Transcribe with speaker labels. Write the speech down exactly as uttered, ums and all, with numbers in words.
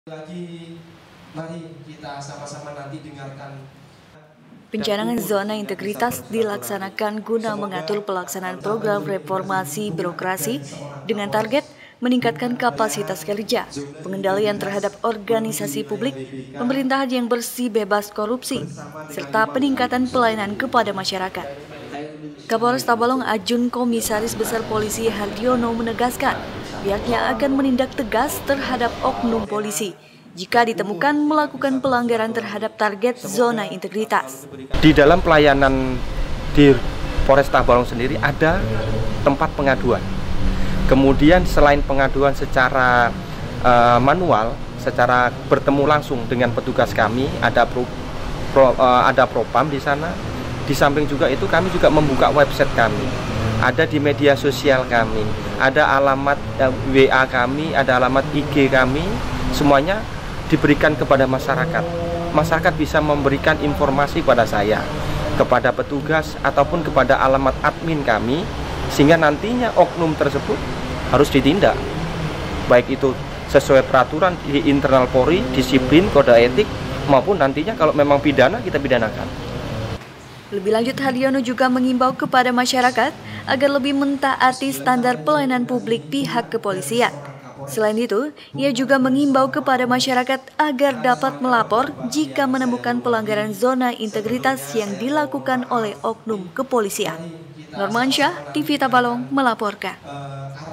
Speaker 1: Lagi, mari kita sama-sama nanti dengarkan.
Speaker 2: Pencanangan zona integritas dilaksanakan guna mengatur pelaksanaan program reformasi birokrasi dengan target meningkatkan kapasitas kerja, pengendalian terhadap organisasi publik, pemerintahan yang bersih bebas korupsi, serta peningkatan pelayanan kepada masyarakat. Kapolres Tabalong Ajun Komisaris Besar Polisi Hardiono menegaskan pihaknya akan menindak tegas terhadap oknum polisi jika ditemukan melakukan pelanggaran terhadap target zona integritas.
Speaker 3: Di dalam pelayanan di Polres Tabalong sendiri ada tempat pengaduan. Kemudian selain pengaduan secara uh, manual, secara bertemu langsung dengan petugas kami, ada pro, pro, uh, ada propam di sana. Di samping juga itu kami juga membuka website kami, ada di media sosial kami, ada alamat uh, W A kami, ada alamat I G kami, semuanya diberikan kepada masyarakat. Masyarakat bisa memberikan informasi pada saya, kepada petugas, ataupun kepada alamat admin kami, sehingga nantinya oknum tersebut harus ditindak. Baik itu sesuai peraturan di internal Polri, disiplin, kode etik, maupun nantinya kalau memang pidana, kita pidanakan.
Speaker 2: Lebih lanjut, Hardiono juga mengimbau kepada masyarakat agar lebih mentaati standar pelayanan publik pihak kepolisian. Selain itu, ia juga mengimbau kepada masyarakat agar dapat melapor jika menemukan pelanggaran zona integritas yang dilakukan oleh oknum kepolisian. Normansyah, T V Tabalong melaporkan.